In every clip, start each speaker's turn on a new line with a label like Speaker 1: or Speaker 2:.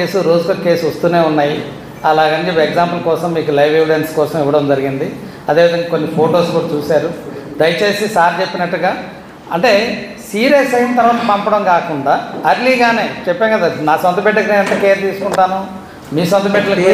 Speaker 1: Case రోజుకొక case వస్తూనే ఉన్నాయి. అలాగని చెప్పి ఎగ్జాంపుల్ కోసం మీకు లైవ్ ఎవిడెన్స్ కోసం ఇవ్వడం జరిగింది. అదేవిధంగా కొన్ని ఫొటోస్ కూడా చూశారు. దయచేసి సార్ చెప్పినట్టుగా అంటే సీరియస్ అయిన తర్వాత పంపడం కాకుండా అర్లీగానే చెప్పాం కదా, నా సొంత బిడ్డకి నేను ఎంత కేర్ తీసుకుంటాను, మీ సొంత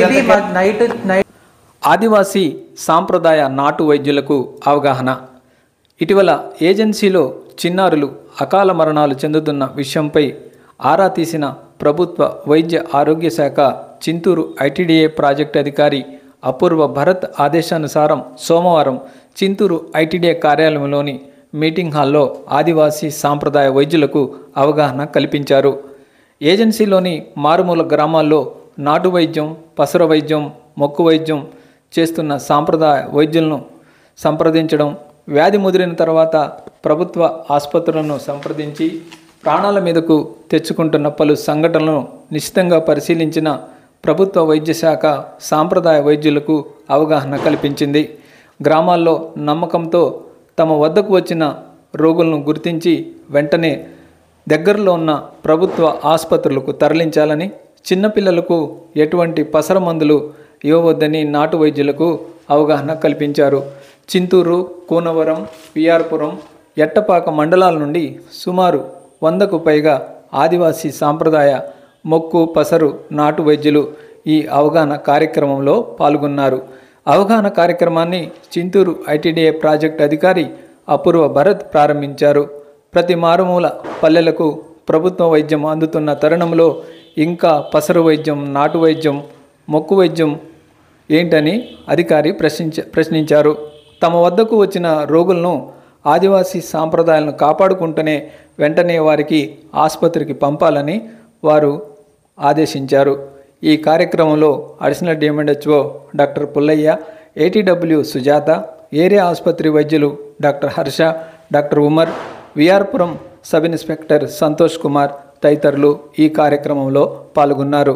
Speaker 1: బిడ్డలకి.
Speaker 2: ఆదివాసీ సాంప్రదాయ నాటు వైద్యులకు అవగాహన. ఇటీవల ఏజెన్సీలో చిన్నారులు అకాల మరణాలు చెందుతున్న విషయంపై ఆరా తీసిన ప్రభుత్వ వైద్య ఆరోగ్య శాఖ చింతూరు ఐటీడీఏ ప్రాజెక్టు అధికారి అపూర్వ భరత్ ఆదేశానుసారం సోమవారం చింతూరు ఐటీడీఏ కార్యాలయంలోని మీటింగ్ హాల్లో ఆదివాసీ సాంప్రదాయ వైద్యులకు అవగాహన కల్పించారు. ఏజెన్సీలోని మారుమూల గ్రామాల్లో నాటు వైద్యం, పసర వైద్యం, మొక్కు వైద్యం చేస్తున్న సాంప్రదాయ వైద్యులను సంప్రదించడం, వ్యాధి ముదిరిన తర్వాత ప్రభుత్వ ఆసుపత్రులను సంప్రదించి ప్రాణాల మీదకు తెచ్చుకుంటున్న పలు సంఘటనలను నిశితంగా పరిశీలించిన ప్రభుత్వ వైద్య శాఖ సాంప్రదాయ వైద్యులకు అవగాహన కల్పించింది. గ్రామాల్లో నమ్మకంతో తమ వద్దకు వచ్చిన రోగులను గుర్తించి వెంటనే దగ్గరలో ఉన్న ప్రభుత్వ ఆసుపత్రులకు తరలించాలని, చిన్నపిల్లలకు ఎటువంటి పసర మందులు ఇవ్వవద్దని నాటు వైద్యులకు అవగాహన కల్పించారు. చింతూరు, కూనవరం, విఆర్పురం, ఎట్టపాక మండలాల నుండి సుమారు 100కు పైగా ఆదివాసీ సాంప్రదాయ మొక్కు, పసరు నాటు వైద్యులు ఈ అవగాహన కార్యక్రమంలో పాల్గొన్నారు. అవగాహన కార్యక్రమాన్ని చింతూరు ఐటీడీఏ ప్రాజెక్ట్ అధికారి అపూర్వ భరత్ ప్రారంభించారు. ప్రతి మారుమూల పల్లెలకు ప్రభుత్వ వైద్యం అందుతున్న తరుణంలో ఇంకా పసరు వైద్యం, నాటు వైద్యం, మొక్కు వైద్యం ఏంటని అధికారి ప్రశ్నించారు. తమ వద్దకు వచ్చిన రోగులను ఆదివాసీ సాంప్రదాయాలను కాపాడుకుంటూనే వెంటనే వారికి ఆసుపత్రికి పంపాలని వారు ఆదేశించారు. ఈ కార్యక్రమంలో additional DMHO doctor Pullaiah, ATW Sujatha, area ఆసుపత్రి వైద్యులు doctor Harsha, doctor Umar, VR Puram sub inspector Santosh Kumar తదితరులు ఈ కార్యక్రమంలో పాల్గొన్నారు.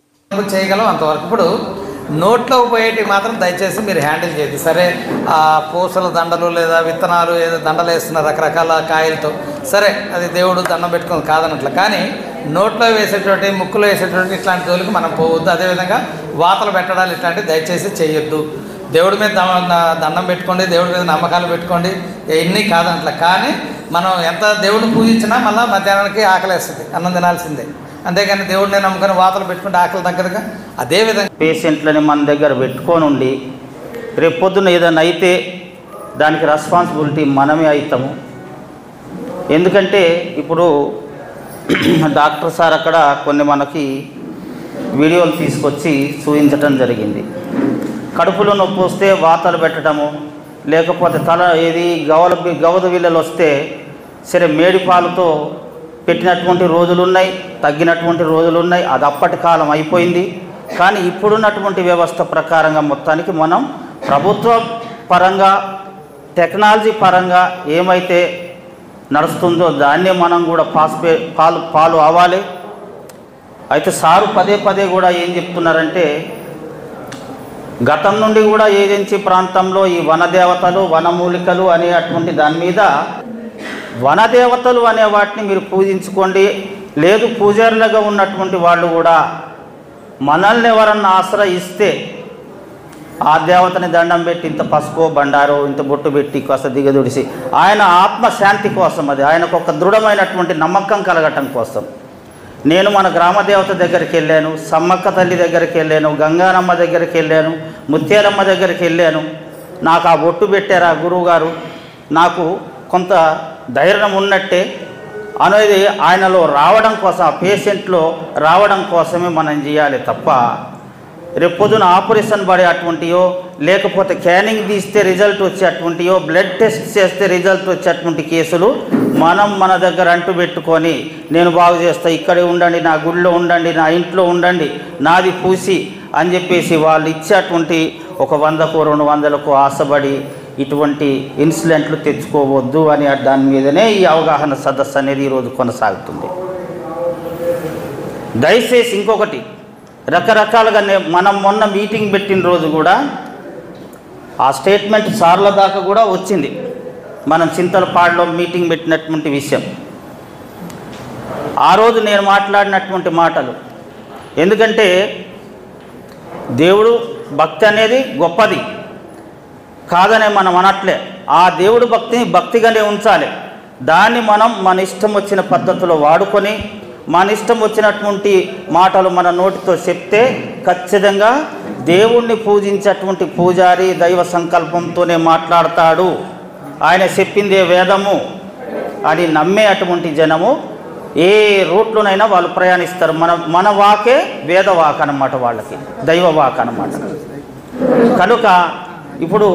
Speaker 1: చేయగలం అంతవరకు. ఇప్పుడు నోట్లో పోయేటివి మాత్రం దయచేసి మీరు హ్యాండిల్ చేయదు. సరే, పూసల దండలు లేదా విత్తనాలు ఏదో దండలు వేస్తున్నారు రకరకాల కాయలతో, సరే అది దేవుడు దండం పెట్టుకుని కాదనట్ల, కానీ నోట్లో వేసేటువంటి, ముక్కులో వేసేటువంటి ఇట్లాంటి జోలికి మనం పోవద్దు. అదేవిధంగా వాతలు పెట్టడాలు ఇట్లాంటివి దయచేసి చేయొద్దు. దేవుడి మీద దండం పెట్టుకోండి, దేవుడి మీద నమ్మకాలు పెట్టుకోండి, ఎన్ని కాదనట్ల. కానీ మనం ఎంత దేవుడిని పూజించినా మళ్ళీ మధ్యాహ్నానికి ఆకలేస్తుంది, అన్నం తినాల్సిందే. అంతేగాని దేవుడిని నమ్ముకొని వాతలు పెట్టుకుంటే ఆకలి తగ్గదుగా. అదేవిధంగా
Speaker 3: పేషెంట్లని మన దగ్గర పెట్టుకొని ఉండి రేపు పొద్దున్న ఏదైనా అయితే దానికి రెస్పాన్సిబిలిటీ మనమే అవుతాము. ఎందుకంటే ఇప్పుడు డాక్టర్ సార్ అక్కడ కొన్ని మనకి వీడియోలు తీసుకొచ్చి చూపించటం జరిగింది. కడుపులో నొప్పి వస్తే వాతలు పెట్టడము, లేకపోతే తల గవద విల్లలు వస్తే సరే మేడిపాలతో పెట్టినటువంటి రోజులు ఉన్నాయి, తగ్గినటువంటి రోజులు ఉన్నాయి. అది అప్పటి కాలం అయిపోయింది. కానీ ఇప్పుడున్నటువంటి వ్యవస్థ ప్రకారంగా మొత్తానికి మనం ప్రభుత్వ పరంగా, టెక్నాలజీ పరంగా ఏమైతే నడుస్తుందో దాన్నే మనం కూడా పాలు అవ్వాలి. అయితే సారు పదే కూడా ఏం చెప్తున్నారంటే, గతం నుండి కూడా ఏజెన్సీ ప్రాంతంలో ఈ వనదేవతలు, వనమూలికలు అనే అటువంటి దాని మీద వనదేవతలు అనే వాటిని మీరు పూజించుకోండి, లేదు పూజారులుగా ఉన్నటువంటి వాళ్ళు కూడా మనల్ని ఎవరన్నా ఆశ్రయిస్తే ఆ దేవతని దండం పెట్టి ఇంత పసుపు బండారో ఇంత బొట్టు పెట్టి కాస్త దిగదుడిసి ఆయన ఆత్మశాంతి కోసం, అది ఆయనకు ఒక దృఢమైనటువంటి నమ్మకం కలగటం కోసం నేను మన గ్రామదేవత దగ్గరికి వెళ్ళాను, సమ్మక్క తల్లి దగ్గరికి వెళ్ళాను, గంగానమ్మ దగ్గరికి వెళ్ళాను, ముత్యాలమ్మ దగ్గరికి వెళ్ళాను. నాకు ఆ బొట్టు పెట్టారా గురువుగారు, నాకు కొంత ధైర్యం ఉన్నట్టే అనేది ఆయనలో రావడం కోసం, ఆ పేషెంట్లో రావడం కోసమే మనం చేయాలి తప్ప రేపొద్దున ఆపరేషన్ పడే అటువంటియో, లేకపోతే క్యానింగ్ తీస్తే రిజల్ట్ వచ్చేటువంటియో, బ్లడ్ టెస్ట్ చేస్తే రిజల్ట్ వచ్చేటువంటి కేసులు మనం మన దగ్గర అంటు పెట్టుకొని నేను బాగు చేస్తా, ఇక్కడే ఉండండి, నా గుడిలో ఉండండి, నా ఇంట్లో ఉండండి, నాది పూసి అని చెప్పేసి వాళ్ళు ఇచ్చేటువంటి ఒక 100కో 200కో ఆశపడి ఇటువంటి ఇన్సిడెంట్లు తెచ్చుకోవద్దు అని దాని మీదనే ఈ అవగాహన సదస్సు అనేది ఈరోజు కొనసాగుతుంది. దయచేసి ఇంకొకటి, రకరకాలుగా మనం మొన్న మీటింగ్ పెట్టిన రోజు కూడా ఆ స్టేట్మెంట్ సార్ల దాకా కూడా వచ్చింది. మనం చింతలపాడులో మీటింగ్ పెట్టినటువంటి విషయం, ఆ రోజు నేను మాట్లాడినటువంటి మాటలు ఎందుకంటే దేవుడు భక్తి అనేది గొప్పది కాదనే మనం అనట్లే. ఆ దేవుడు భక్తిని భక్తిగానే ఉంచాలి. దాన్ని మనం మన ఇష్టం వచ్చిన పద్ధతిలో వాడుకొని మన ఇష్టం వచ్చినటువంటి మాటలు మన నోటితో చెప్తే ఖచ్చితంగా దేవుణ్ణి పూజించేటువంటి పూజారి దైవ సంకల్పంతోనే మాట్లాడతాడు, ఆయన చెప్పిందే వేదము అని నమ్మే అటువంటి జనము ఏ రూట్లోనైనా వాళ్ళు ప్రయాణిస్తారు. మన వాకే వేద వాక్ అన్నమాట, వాళ్ళకి దైవ వాక్ అన్నమాట. కనుక ఇప్పుడు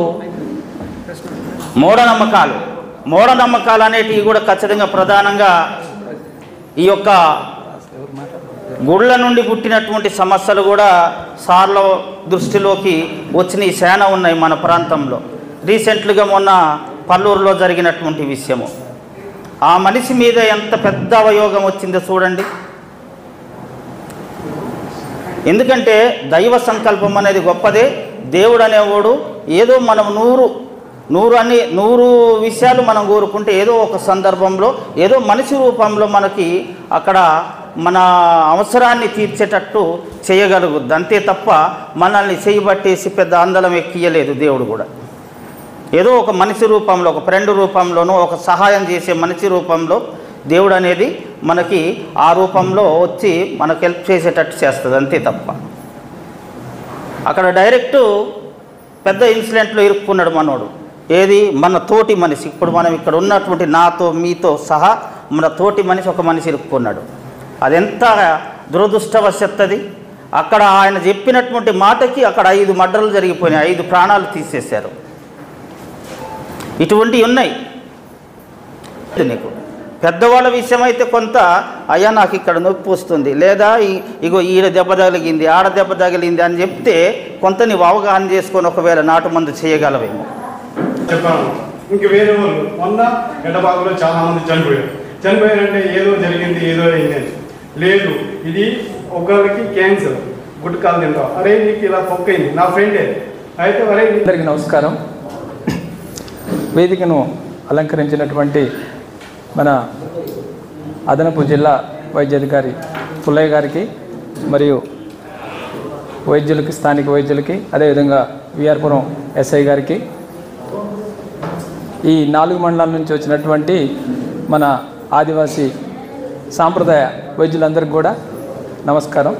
Speaker 3: మూఢనమ్మకాలు అనేటివి కూడా ఖచ్చితంగా ప్రధానంగా ఈ యొక్క గుళ్ళ నుండి పుట్టినటువంటి సమస్యలు కూడా సార్ల దృష్టిలోకి వచ్చినాయి, చాలా ఉన్నాయి మన ప్రాంతంలో. రీసెంట్గా మొన్న పల్లూరులో జరిగినటువంటి విషయము, ఆ మనిషి మీద ఎంత పెద్ద అవయోగం వచ్చిందో చూడండి. ఎందుకంటే దైవ సంకల్పం అనేది గొప్పదే. దేవుడు అనేవాడు ఏదో మనం నూరు విషయాలు మనం కోరుకుంటే ఏదో ఒక సందర్భంలో ఏదో మనిషి రూపంలో మనకి అక్కడ మన అవసరాన్ని తీర్చేటట్టు చేయగలుగుద్ది, అంతే తప్ప మనల్ని చేయబట్టేసి పెద్ద అందలం ఎక్కియలేదు దేవుడు కూడా. ఏదో ఒక మనిషి రూపంలో, ఒక ఫ్రెండ్ రూపంలోనూ, ఒక సహాయం చేసే మనిషి రూపంలో దేవుడు అనేది మనకి ఆ రూపంలో వచ్చి మనకు హెల్ప్ చేసేటట్టు చేస్తుంది, అంతే తప్ప. అక్కడ డైరెక్టు పెద్ద ఇన్సిడెంట్లో ఇరుక్కున్నాడు మనోడు. ఏది? మన తోటి మనిషి. ఇప్పుడు మనం ఇక్కడ ఉన్నటువంటి నాతో మీతో సహా మన తోటి మనిషి ఒక మనిషి ఇరుక్కున్నాడు. అదెంత దురదృష్టవశత్తది. అక్కడ ఆయన చెప్పినటువంటి మాటకి అక్కడ 5 మర్డర్లు జరిగిపోయినాయి, 5 ప్రాణాలు తీసేశారు. ఇటువంటివి ఉన్నాయి. నీకు పెద్దవాళ్ళ విషయం అయితే కొంత, అయ్యా నాకు ఇక్కడ నొప్పి వస్తుంది, లేదా ఇగో ఈడ దెబ్బ తగిలింది, ఆడ దెబ్బ తగిలింది అని చెప్తే కొంత నీవు అవగాహన చేసుకొని ఒకవేళ నాటు మందు చేయగలవేమో.
Speaker 4: చెప్పాను. ఇంక వేరే వాళ్ళు మొన్న ఎడబాగులో చాలా మంది చనిపోయారంటే ఏదో జరిగింది, ఏదో అయింది. లేదు, ఇది ఒకరికి క్యాన్సర్, గుట్కాలు తింటాం, అరే నీకు ఇలా పొక్కైంది, నా ఫ్రెండే అయితే అరే.
Speaker 2: అందరికీ నమస్కారం. వేదికను అలంకరించినటువంటి మన అదనపు జిల్లా వైద్యాధికారి పుల్లయ్య గారికి మరియు వైద్యులకి, స్థానిక వైద్యులకి, అదేవిధంగా విఆర్పురం ఎస్ఐ గారికి, ఈ 4 మండలాల నుంచి వచ్చినటువంటి మన ఆదివాసీ సాంప్రదాయ వైద్యులందరికీ కూడా నమస్కారం.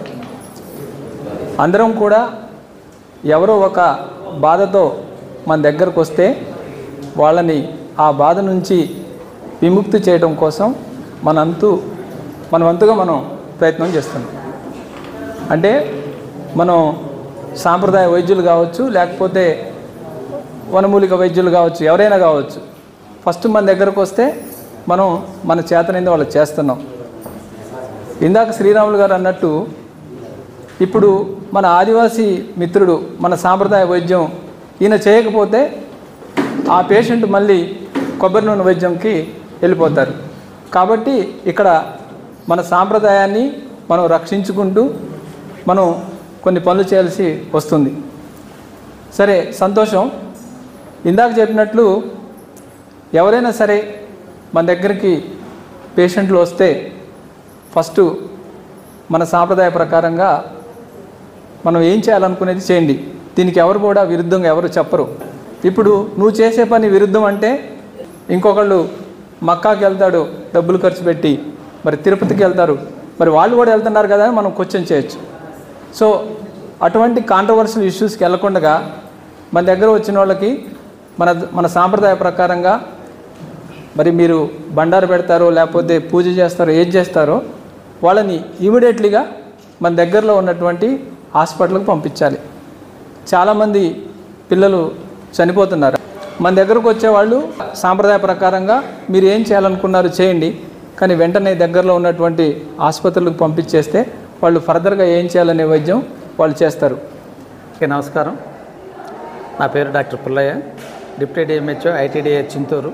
Speaker 2: అందరం కూడా ఎవరో ఒక బాధతో మన దగ్గరకు వస్తే వాళ్ళని ఆ బాధ నుంచి విముక్తి చేయడం కోసం మన వంతుగా మనం ప్రయత్నం చేస్తున్నాం. అంటే మనం సాంప్రదాయ వైద్యులు కావచ్చు, లేకపోతే వనమూలిక వైద్యులు కావచ్చు, ఎవరైనా కావచ్చు, ఫస్ట్ మన దగ్గరకు వస్తే మనం మన చేతనైంది వాళ్ళు చేస్తున్నాం. ఇందాక శ్రీరాములు గారు అన్నట్టు ఇప్పుడు మన ఆదివాసీ మిత్రుడు మన సాంప్రదాయ వైద్యం ఈయన చేయకపోతే ఆ పేషెంట్ మళ్ళీ కొబ్బరి నూనె వైద్యంకి వెళ్ళిపోతారు. కాబట్టి ఇక్కడ మన సాంప్రదాయాన్ని మనం రక్షించుకుంటూ మనం కొన్ని పనులు చేయాల్సి వస్తుంది. సరే, సంతోషం. ఇందాక చెప్పినట్లు ఎవరైనా సరే మన దగ్గరికి పేషెంట్లు వస్తే ఫస్ట్ మన సాంప్రదాయ ప్రకారంగా మనం ఏం చేయాలనుకునేది చేయండి. దీనికి ఎవరు కూడా విరుద్ధంగా ఎవరు చెప్పరు. ఇప్పుడు నువ్వు చేసే పని విరుద్ధం అంటే ఇంకొకళ్ళు మక్కాకి వెళ్తాడు డబ్బులు ఖర్చు పెట్టి, మరి తిరుపతికి వెళ్తారు, మరి వాళ్ళు కూడా వెళ్తున్నారు కదా అని మనం క్వశ్చన్ చేయొచ్చు. సో అటువంటి కాంట్రవర్షియల్ ఇష్యూస్కి వెళ్ళకుండా మన దగ్గర వచ్చిన వాళ్ళకి మన సాంప్రదాయ ప్రకారంగా మరి మీరు బండారు పెడతారో లేకపోతే పూజ చేస్తారో ఏది చేస్తారో వాళ్ళని ఇమీడియట్లీగా మన దగ్గరలో ఉన్నటువంటి హాస్పిటల్కి పంపించాలి. చాలామంది పిల్లలు చనిపోతున్నారు. మన దగ్గరకు వచ్చేవాళ్ళు సాంప్రదాయ ప్రకారంగా మీరు ఏం చేయాలనుకున్నారు చేయండి, కానీ వెంటనే దగ్గరలో ఉన్నటువంటి ఆసుపత్రులకు పంపించేస్తే వాళ్ళు ఫర్దర్గా ఏం చేయాలనే వైద్యం వాళ్ళు చేస్తారు.
Speaker 1: నమస్కారం. నా పేరు doctor Pullaiah, deputy DMHO ITDA Chintoor.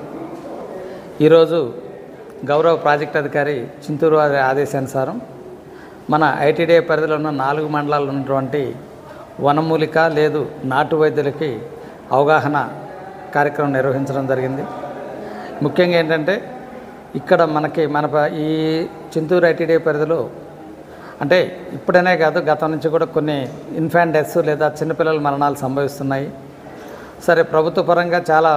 Speaker 1: ఈరోజు గౌరవ ప్రాజెక్ట్ అధికారి చింతూరు వారి ఆదేశానుసారం మన ఐటీడీఏ పరిధిలో ఉన్న 4 మండలాల్లో ఉన్నటువంటి వనమూలిక లేదు నాటు వైద్యులకి అవగాహన కార్యక్రమం నిర్వహించడం జరిగింది. ముఖ్యంగా ఏంటంటే ఇక్కడ ఈ చింతూరు ఐటీడీఏ పరిధిలో అంటే ఇప్పుడనే కాదు, గతం నుంచి కూడా కొన్ని ఇన్ఫాంట్ డెత్స్ లేదా చిన్నపిల్లల మరణాలు సంభవిస్తున్నాయి. సరే, ప్రభుత్వ పరంగా చాలా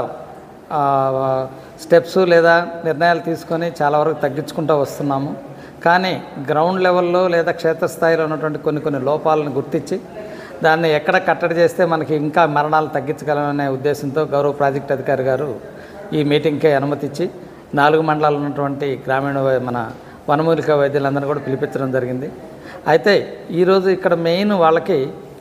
Speaker 1: స్టెప్స్ లేదా నిర్ణయాలు తీసుకొని చాలా వరకు తగ్గించుకుంటూ వస్తున్నాము. కానీ గ్రౌండ్ లెవెల్లో లేదా క్షేత్రస్థాయిలో ఉన్నటువంటి కొన్ని లోపాలను గుర్తించి దాన్ని ఎక్కడ కట్టడి చేస్తే మనకి ఇంకా మరణాలు తగ్గించగలమనే ఉద్దేశంతో గౌరవ ప్రాజెక్ట్ అధికారి గారు ఈ మీటింగ్కి అనుమతి ఇచ్చి 4 మండలాలు ఉన్నటువంటి గ్రామీణ మన వనమూలిక వైద్యులందరినీ కూడా పిలిపించడం జరిగింది. అయితే ఈరోజు ఇక్కడ మెయిన్ వాళ్ళకి,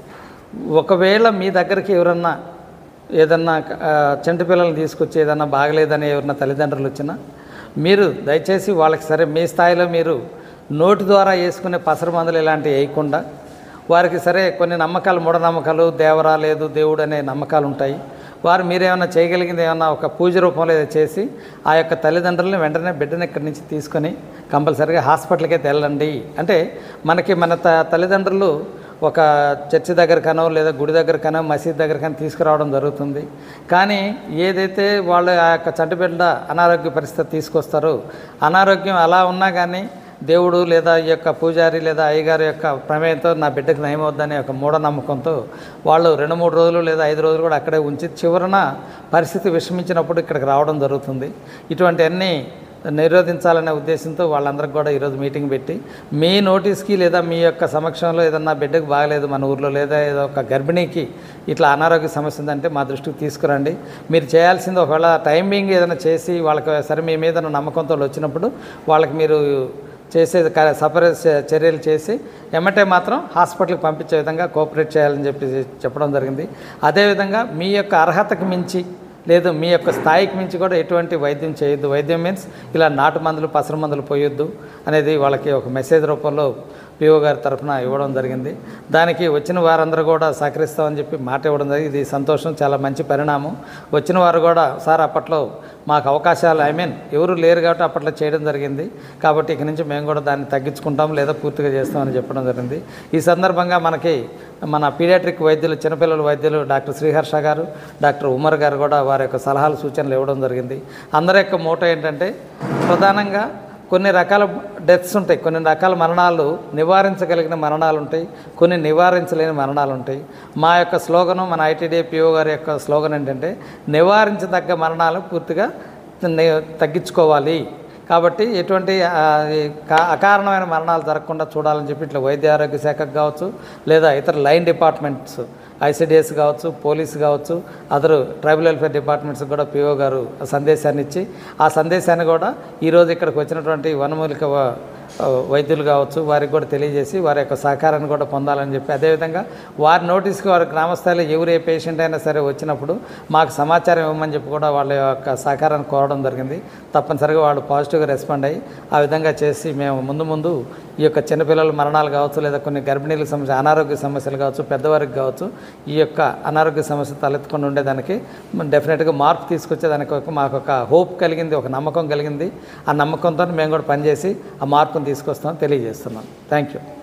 Speaker 1: ఒకవేళ మీ దగ్గరికి ఎవరన్నా ఏదన్నా చంటి పిల్లల్ని తీసుకొచ్చి ఏదన్నా బాగలేదని ఎవరన్నా తల్లిదండ్రులు వచ్చినా మీరు దయచేసి వాళ్ళకి, సరే మీ స్థాయిలో మీరు నోటి ద్వారా వేసుకునే పసరు మందులు ఇలాంటివి వేయకుండా వారికి, సరే కొన్ని నమ్మకాలు, మూఢనమ్మకాలు, దేవరా లేదు దేవుడు అనే నమ్మకాలు ఉంటాయి. వారు మీరేమన్నా చేయగలిగింది ఏమన్నా ఒక పూజ రూపంలో చేసి ఆ యొక్క తల్లిదండ్రులని వెంటనే బిడ్డని ఇక్కడి నుంచి తీసుకొని కంపల్సరీగా హాస్పిటల్కి అయితే వెళ్ళండి. అంటే మనకి మన తల్లిదండ్రులు ఒక చర్చి దగ్గరకనో లేదా గుడి దగ్గరకనో మసీద్ దగ్గరకనో తీసుకురావడం జరుగుతుంది. కానీ ఏదైతే వాళ్ళు ఆ యొక్క చంటిబిడ్డ అనారోగ్య పరిస్థితి తీసుకొస్తారో, అనారోగ్యం అలా ఉన్నా కానీ దేవుడు లేదా ఈ యొక్క పూజారి లేదా అయ్యగారి యొక్క ప్రమేయంతో నా బిడ్డకు నయమవుద్దనే ఒక మూఢనమ్మకంతో వాళ్ళు 2-3 రోజులు లేదా 5 రోజులు కూడా అక్కడే ఉంచి చివరన పరిస్థితి విషమించినప్పుడు ఇక్కడికి రావడం జరుగుతుంది. ఇటువంటివన్నీ నిరోధించాలనే ఉద్దేశంతో వాళ్ళందరికీ కూడా ఈరోజు మీటింగ్ పెట్టి, మీ నోటీస్కి లేదా మీ యొక్క సమక్షంలో ఏదన్నా బిడ్డకు బాగలేదు మన ఊర్లో, లేదా ఏదో ఒక గర్భిణీకి ఇట్లా అనారోగ్య సమస్య ఉందంటే మా దృష్టికి తీసుకురండి. మీరు చేయాల్సింది, ఒకవేళ టైమింగ్ ఏదైనా చేసి వాళ్ళకి సరే మీ మీద నమ్మకంతో వచ్చినప్పుడు వాళ్ళకి మీరు చేసే సపరేట్ చర్యలు చేసి ఎమ్మటే మాత్రం హాస్పిటల్కి పంపించే విధంగా కోఆపరేట్ చేయాలని చెప్పడం జరిగింది. అదేవిధంగా మీ యొక్క అర్హతకు మించి లేదు మీ యొక్క స్థాయికి మించి కూడా ఎటువంటి వైద్యం చేయొద్దు. వైద్యం మీన్స్ ఇలా నాటు మందులు, పసరు మందులు పోయొద్దు అనేది వాళ్ళకి ఒక మెసేజ్ రూపంలో పిఓ గారి తరఫున ఇవ్వడం జరిగింది. దానికి వచ్చిన వారందరూ కూడా సహకరిస్తామని చెప్పి మాట ఇవ్వడం జరిగింది. ఇది సంతోషం, చాలా మంచి పరిణామం. వచ్చిన వారు కూడా సార్ అప్పట్లో మాకు అవకాశాలు ఎవరు లేరు కాబట్టి అప్పట్లో చేయడం జరిగింది, కాబట్టి ఇక నుంచి మేము కూడా దాన్ని తగ్గించుకుంటాం లేదా పూర్తిగా చేస్తామని చెప్పడం జరిగింది. ఈ సందర్భంగా మనకి మన పీడియాట్రిక్ వైద్యులు, చిన్నపిల్లల వైద్యులు డాక్టర్ శ్రీహర్ష గారు, డాక్టర్ ఉమర్ గారు కూడా వారి యొక్క సలహాలు, సూచనలు ఇవ్వడం జరిగింది. అందరి యొక్క మోటో ఏంటంటే, ప్రధానంగా కొన్ని రకాల డెత్స్ ఉంటాయి, కొన్ని రకాల మరణాలు నివారించగలిగిన మరణాలు ఉంటాయి, కొన్ని నివారించలేని మరణాలు ఉంటాయి. మా యొక్క స్లోగను, మన ఐటీడీఏ పిఓ గారి యొక్క స్లోగన్ ఏంటంటే, నివారించదగ్గ మరణాలు పూర్తిగా తగ్గించుకోవాలి. కాబట్టి ఎటువంటి అకారణమైన మరణాలు జరగకుండా చూడాలని చెప్పి ఇట్లా వైద్య ఆరోగ్య శాఖకు కావచ్చు, లేదా ఇతర లైన్ డిపార్ట్మెంట్స్, ఐసిడిఎస్ కావచ్చు, పోలీసు కావచ్చు, అదరు ట్రైబల్ వెల్ఫేర్ డిపార్ట్మెంట్స్ కూడా పిఓ గారు సందేశాన్ని ఇచ్చి, ఆ సందేశాన్ని కూడా ఈరోజు ఇక్కడికి వచ్చినటువంటి వనమూలిక వైద్యులు కావచ్చు వారికి కూడా తెలియజేసి వారి యొక్క సహకారాన్ని కూడా పొందాలని చెప్పి, అదేవిధంగా వారి నోటీస్కి వారి గ్రామస్థాయిలో ఎవరు ఏ పేషెంట్ అయినా సరే వచ్చినప్పుడు మాకు సమాచారం ఇవ్వమని చెప్పి కూడా వాళ్ళ యొక్క సహకారాన్ని కోరడం జరిగింది. తప్పనిసరిగా వాళ్ళు పాజిటివ్గా రెస్పాండ్ అయ్యి ఆ విధంగా చేసి మేము ముందు ఈ యొక్క చిన్నపిల్లల మరణాలు కావచ్చు, లేదా కొన్ని గర్భిణీలకు సంబంధించిన అనారోగ్య సమస్యలు కావచ్చు, పెద్దవారికి కావచ్చు, ఈ యొక్క అనారోగ్య సమస్య తలెత్తుకొని ఉండేదానికి డెఫినెట్గా మార్పు తీసుకొచ్చేదానికి మాకు ఒక హోప్ కలిగింది, ఒక నమ్మకం కలిగింది. ఆ నమ్మకంతో మేము కూడా పనిచేసి ఆ మార్పును తీసుకొస్తామని తెలియజేస్తున్నాం. Thank you.